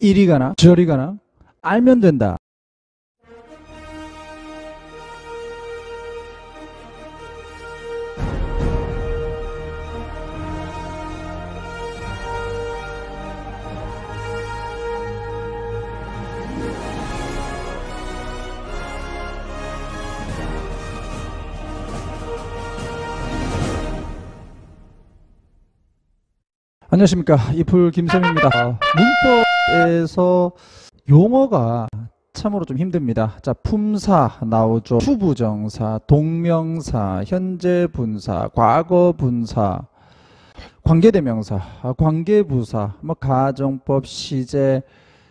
이리 가나 저리 가나 알면 된다. 안녕하십니까, 이풀 김쌤입니다. 문법에서 용어가 참으로 좀 힘듭니다. 자, 품사 나오죠. 투부정사, 동명사, 현재분사, 과거분사, 관계대명사, 관계부사, 뭐 가정법, 시제,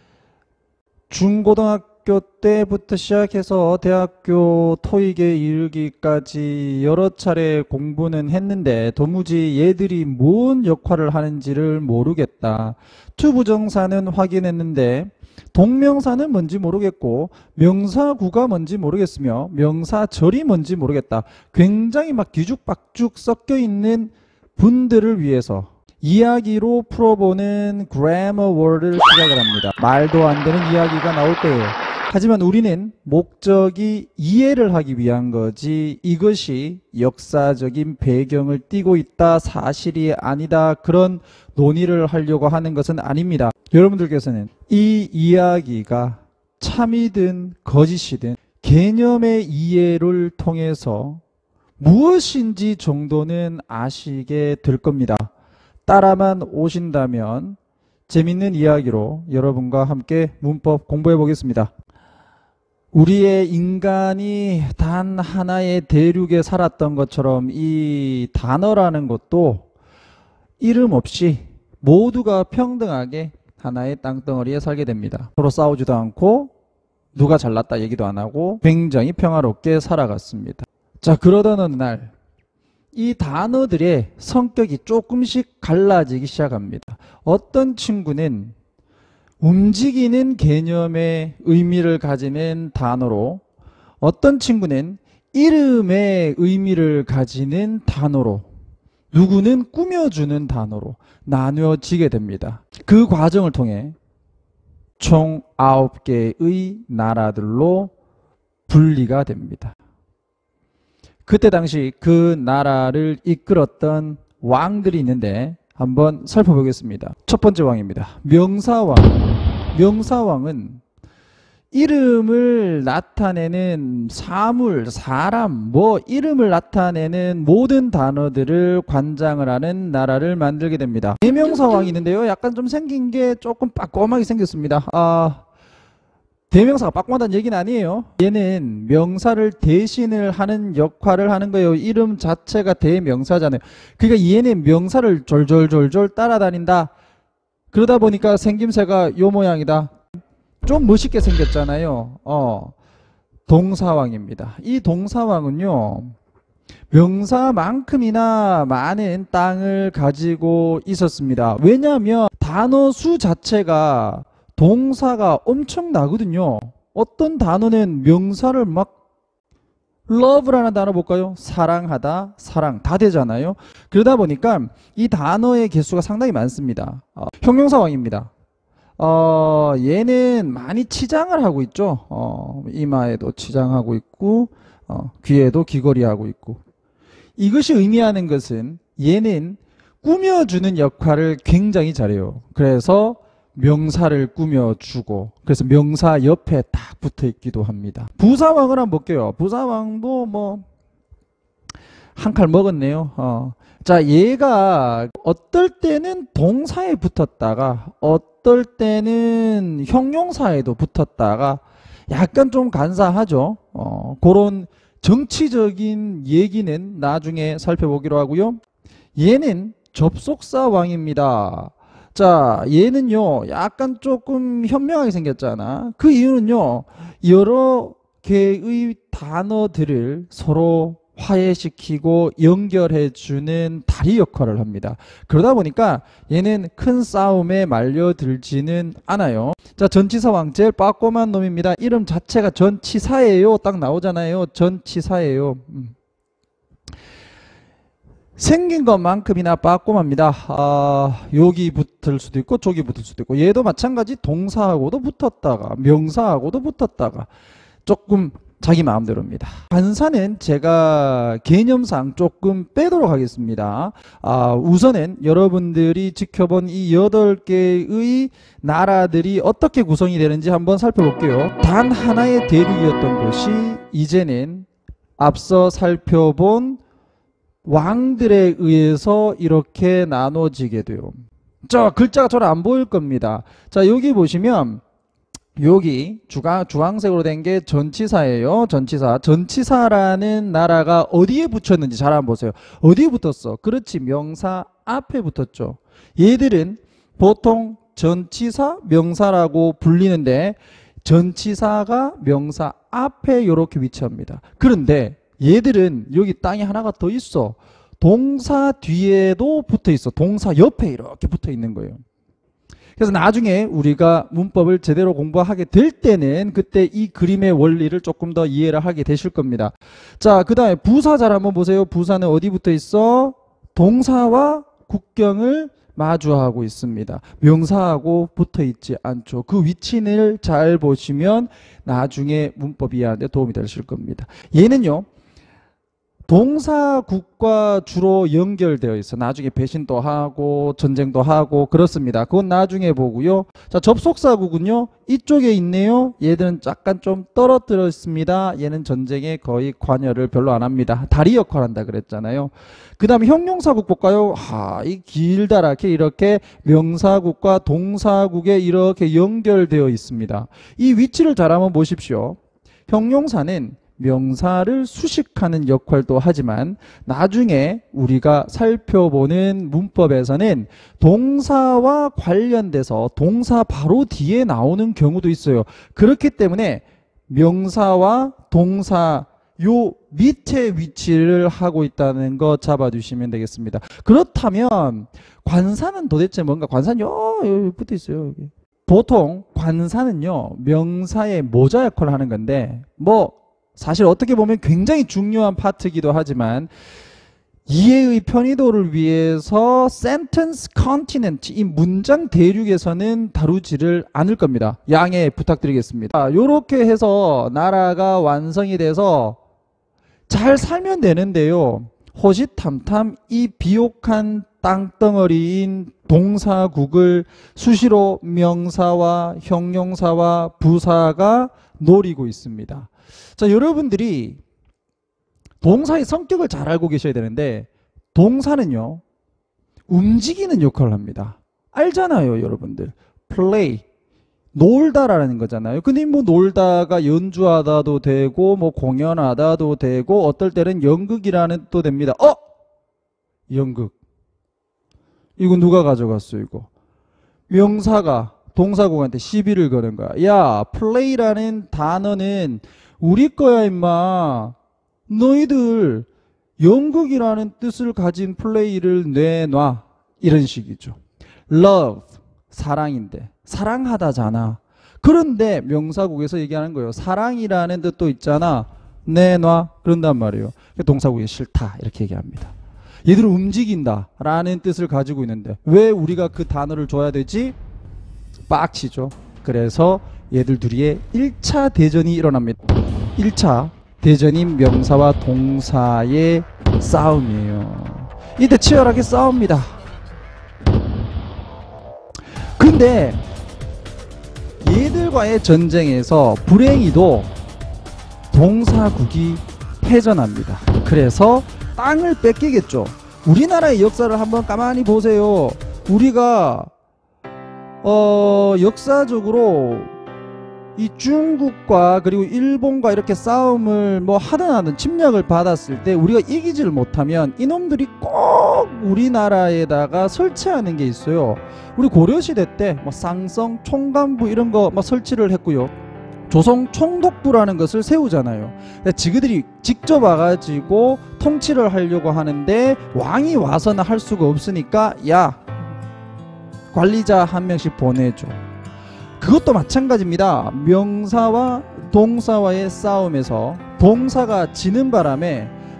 중고등학교 때부터 시작해서 대학교 토익에 이르기까지 여러 차례 공부는 했는데 도무지 얘들이 뭔 역할을 하는지를 모르겠다. 투부정사는 확인했는데 동명사는 뭔지 모르겠고 명사구가 뭔지 모르겠으며 명사절이 뭔지 모르겠다. 굉장히 막 뒤죽박죽 섞여 있는 분들을 위해서 이야기로 풀어보는 그래머 월드를 시작을 합니다. 말도 안 되는 이야기가 나올 거예요. 하지만 우리는 목적이 이해를 하기 위한 거지 이것이 역사적인 배경을 띠고 있다, 사실이 아니다, 그런 논의를 하려고 하는 것은 아닙니다. 여러분들께서는 이 이야기가 참이든 거짓이든 개념의 이해를 통해서 무엇인지 정도는 아시게 될 겁니다. 따라만 오신다면 재밌는 이야기로 여러분과 함께 문법 공부해 보겠습니다. 우리의 인간이 단 하나의 대륙에 살았던 것처럼 이 단어라는 것도 이름 없이 모두가 평등하게 하나의 땅덩어리에 살게 됩니다. 서로 싸우지도 않고 누가 잘났다 얘기도 안 하고 굉장히 평화롭게 살아갔습니다. 자, 그러던 어느 날 이 단어들의 성격이 조금씩 갈라지기 시작합니다. 어떤 친구는 움직이는 개념의 의미를 가지는 단어로, 어떤 친구는 이름의 의미를 가지는 단어로, 누구는 꾸며주는 단어로 나누어지게 됩니다. 그 과정을 통해 총 9개의 나라들로 분리가 됩니다. 그때 당시 그 나라를 이끌었던 왕들이 있는데 한번 살펴보겠습니다. 첫 번째 왕입니다. 명사왕. 명사왕은 이름을 나타내는 사물, 사람, 뭐 이름을 나타내는 모든 단어들을 관장을 하는 나라를 만들게 됩니다. 대명사왕이 있는데요. 약간 좀 생긴 게 조금 빠꼼하게 생겼습니다. 대명사가 빠꼼하다는 얘기는 아니에요. 얘는 명사를 대신을 하는 역할을 하는 거예요. 이름 자체가 대명사잖아요. 그러니까 얘는 명사를 졸졸졸졸 따라다닌다. 그러다 보니까 생김새가 요 모양이다. 좀 멋있게 생겼잖아요. 동사왕입니다. 이 동사왕은요, 명사만큼이나 많은 땅을 가지고 있었습니다. 왜냐하면 단어 수 자체가 동사가 엄청나거든요. 어떤 단어는 명사를 막 love라는 단어 볼까요? 사랑하다, 사랑 다 되잖아요. 그러다 보니까 이 단어의 개수가 상당히 많습니다. 형용사왕입니다. 얘는 많이 치장을 하고 있죠. 이마에도 치장하고 있고 귀에도 귀걸이하고 있고. 이것이 의미하는 것은 얘는 꾸며주는 역할을 굉장히 잘해요. 그래서 명사를 꾸며주고, 그래서 명사 옆에 딱 붙어 있기도 합니다. 부사왕을 한번 볼게요. 부사왕도 뭐 한 칼 먹었네요. 자, 얘가 어떨 때는 동사에 붙었다가 어떨 때는 형용사에도 붙었다가 약간 좀 간사하죠. 그런 정치적인 얘기는 나중에 살펴보기로 하고요. 얘는 접속사 왕입니다. 자, 얘는요 약간 조금 현명하게 생겼잖아. 그 이유는요, 여러 개의 단어들을 서로 화해시키고 연결해주는 다리 역할을 합니다. 그러다 보니까 얘는 큰 싸움에 말려들지는 않아요. 자, 전치사왕 제일 빠꼼한 놈입니다. 이름 자체가 전치사예요. 딱 나오잖아요. 전치사예요. 생긴 것만큼이나 빠꼼합니다. 여기 붙을 수도 있고 저기 붙을 수도 있고, 얘도 마찬가지 동사하고도 붙었다가 명사하고도 붙었다가 조금 자기 마음대로입니다. 관사는 제가 개념상 조금 빼도록 하겠습니다. 우선은 여러분들이 지켜본 이 8개의 나라들이 어떻게 구성이 되는지 한번 살펴볼게요. 단 하나의 대륙이었던 것이 이제는 앞서 살펴본 왕들에 의해서 이렇게 나눠지게 돼요. 자, 글자가 잘 안 보일 겁니다. 자, 여기 보시면 여기 주황색으로 된 게 전치사예요. 전치사. 전치사라는 나라가 어디에 붙였는지 잘 한번 보세요. 어디에 붙었어? 그렇지, 명사 앞에 붙었죠. 얘들은 보통 전치사, 명사라고 불리는데 전치사가 명사 앞에 이렇게 위치합니다. 그런데 얘들은 여기 땅에 하나가 더 있어. 동사 뒤에도 붙어 있어. 동사 옆에 이렇게 붙어 있는 거예요. 그래서 나중에 우리가 문법을 제대로 공부하게 될 때는 그때 이 그림의 원리를 조금 더 이해를 하게 되실 겁니다. 자, 그 다음에 부사 잘 한번 보세요. 부사는 어디 붙어 있어? 동사와 국경을 마주하고 있습니다. 명사하고 붙어 있지 않죠. 그 위치를 잘 보시면 나중에 문법 이해하는 데 도움이 되실 겁니다. 얘는요, 동사국과 주로 연결되어 있어. 나중에 배신도 하고 전쟁도 하고 그렇습니다. 그건 나중에 보고요. 자, 접속사국은요, 이쪽에 있네요. 얘들은 약간 좀 떨어뜨려 있습니다. 얘는 전쟁에 거의 관여를 별로 안 합니다. 다리 역할 한다 그랬잖아요. 그 다음에 형용사국 볼까요? 이 길다랗게 이렇게 명사국과 동사국에 이렇게 연결되어 있습니다. 이 위치를 잘 한번 보십시오. 형용사는 명사를 수식하는 역할도 하지만 나중에 우리가 살펴보는 문법에서는 동사와 관련돼서 동사 바로 뒤에 나오는 경우도 있어요. 그렇기 때문에 명사와 동사 요 밑에 위치를 하고 있다는 거 잡아주시면 되겠습니다. 그렇다면 관사는 도대체 뭔가? 관사는 여기 붙어 있어요. 여기. 보통 관사는요, 명사의 모자 역할을 하는 건데, 사실 어떻게 보면 굉장히 중요한 파트이기도 하지만 이해의 편의도를 위해서 sentence content, 이 문장 대륙에서는 다루지를 않을 겁니다. 양해 부탁드리겠습니다. 이렇게 해서 나라가 완성이 돼서 잘 살면 되는데요, 호시탐탐 이 비옥한 땅덩어리인 동사국을 수시로 명사와 형용사와 부사가 노리고 있습니다. 자, 여러분들이 동사의 성격을 잘 알고 계셔야 되는데, 동사는요, 움직이는 역할을 합니다. 알잖아요, 여러분들. play, 놀다라는 거잖아요. 근데 놀다가 연주하다도 되고 공연하다도 되고, 어떨 때는 연극이라는 또 됩니다. 연극. 이거 누가 가져갔어? 이거 명사가 동사국한테 시비를 거는 거야. 야, play라는 단어는 우리 거야 임마. 너희들 연극이라는 뜻을 가진 플레이를 내놔. 이런 식이죠. love, 사랑인데 사랑하다잖아. 그런데 명사국에서 얘기하는 거예요. 사랑이라는 뜻도 있잖아. 내놔. 그런단 말이에요. 동사국이 싫다 이렇게 얘기합니다. 얘들은 움직인다 라는 뜻을 가지고 있는데 왜 우리가 그 단어를 줘야 되지? 빡치죠. 그래서 얘들 둘이의 1차 대전이 일어납니다. 1차 대전인 명사와 동사의 싸움이에요. 이때 치열하게 싸웁니다. 근데 얘들과의 전쟁에서 불행히도 동사국이 패전합니다. 그래서 땅을 뺏기겠죠. 우리나라의 역사를 한번 가만히 보세요. 우리가 역사적으로 이 중국과 그리고 일본과 이렇게 싸움을 하든 침략을 받았을 때 우리가 이기지를 못하면 이놈들이 꼭 우리나라에다가 설치하는 게 있어요. 우리 고려시대 때 쌍성, 총관부 이런 거 설치를 했고요. 조선 총독부라는 것을 세우잖아요. 지그들이 직접 와가지고 통치를 하려고 하는데 왕이 와서는 할 수가 없으니까 야, 관리자 한 명씩 보내줘. 그것도 마찬가지입니다. 명사와 동사와의 싸움에서 동사가 지는 바람에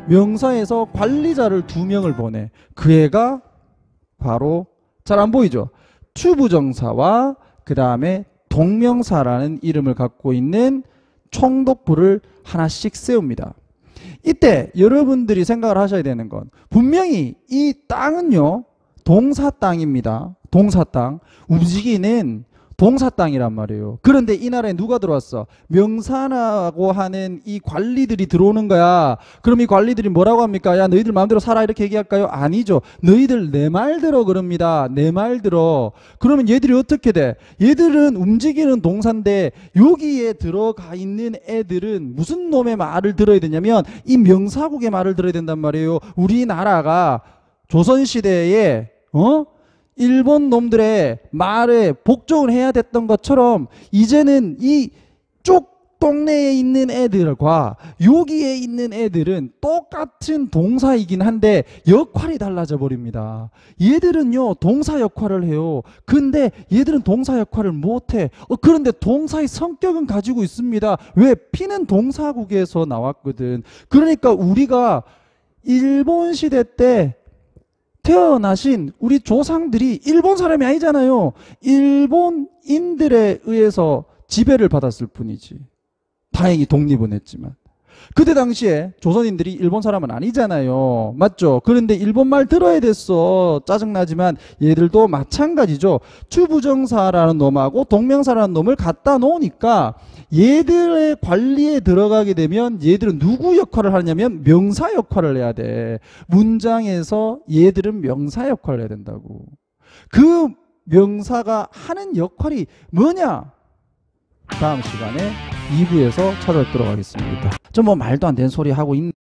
명사에서 관리자를 2명을 보내. 그 애가 바로 잘 안 보이죠? 추부정사와 그 다음에 동명사라는 이름을 갖고 있는 총독부를 하나씩 세웁니다. 이때 여러분들이 생각을 하셔야 되는 건 분명히 이 땅은요 동사 땅입니다. 동사 땅. 움직이는 동사 땅이란 말이에요. 그런데 이 나라에 누가 들어왔어? 명사라고 하는 이 관리들이 들어오는 거야. 그럼 이 관리들이 뭐라고 합니까? 야 너희들 마음대로 살아 이렇게 얘기할까요? 아니죠. 너희들 내 말대로 그럽니다. 내 말대로. 그러면 얘들이 어떻게 돼? 얘들은 움직이는 동사인데 여기에 들어가 있는 애들은 무슨 놈의 말을 들어야 되냐면 이 명사국의 말을 들어야 된단 말이에요. 우리나라가 조선시대에 일본 놈들의 말에 복종을 해야 됐던 것처럼 이제는 이쪽 동네에 있는 애들과 여기에 있는 애들은 똑같은 동사이긴 한데 역할이 달라져 버립니다. 얘들은요 동사 역할을 해요. 근데 얘들은 동사 역할을 못해. 그런데 동사의 성격은 가지고 있습니다. 왜? 피는 동사국에서 나왔거든. 그러니까 우리가 일본 시대 때 태어나신 우리 조상들이 일본 사람이 아니잖아요. 일본인들에 의해서 지배를 받았을 뿐이지. 다행히 독립은 했지만. 그때 당시에 조선인들이 일본 사람은 아니잖아요. 맞죠? 그런데 일본말 들어야 됐어. 짜증나지만 얘들도 마찬가지죠. 추부정사라는 놈하고 동명사라는 놈을 갖다 놓으니까 얘들의 관리에 들어가게 되면 얘들은 누구 역할을 하냐면 명사 역할을 해야 돼. 문장에서 얘들은 명사 역할을 해야 된다고. 그 명사가 하는 역할이 뭐냐? 다음 시간에 2부에서 찾아뵙도록 하겠습니다. 저 뭐 말도 안 되는 소리 하고 있는